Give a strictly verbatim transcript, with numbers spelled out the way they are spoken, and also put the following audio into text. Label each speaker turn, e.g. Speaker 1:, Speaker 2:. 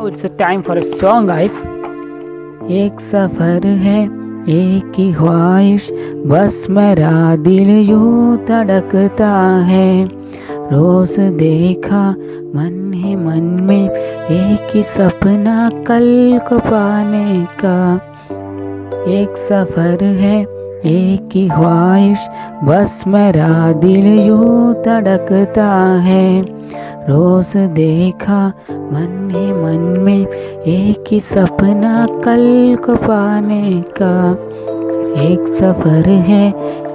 Speaker 1: It's time for a song guys. एक सफर है एक ही ख्वाहिश, बस मेरा दिल यूं धड़कता है। रोज देखा मन ही मन में एक ही सपना कल को पाने का। एक सफर है एक ही ख्वाहिश, बस मेरा दिल यूं धड़कता है। रोज देखा मन ही मन में एक ही सपना कल को पाने का। एक सफर है